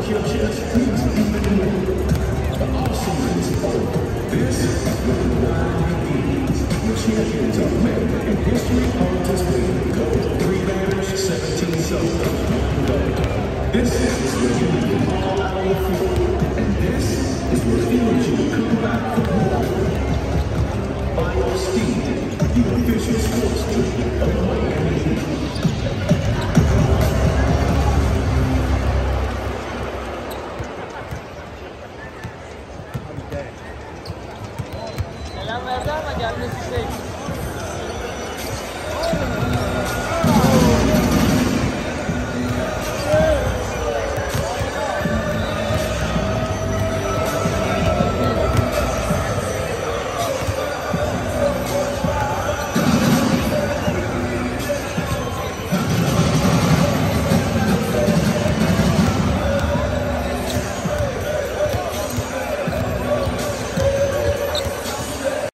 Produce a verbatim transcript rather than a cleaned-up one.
across your chest feels even more. The off-season is over. This is where the grind begins. The champions are met, and history on display. Go three batters, seventeen solos. Go. This is where you leave it all out on the field, and this is where energy will come back for more. Final Speed, the official sports team of Miami Heat.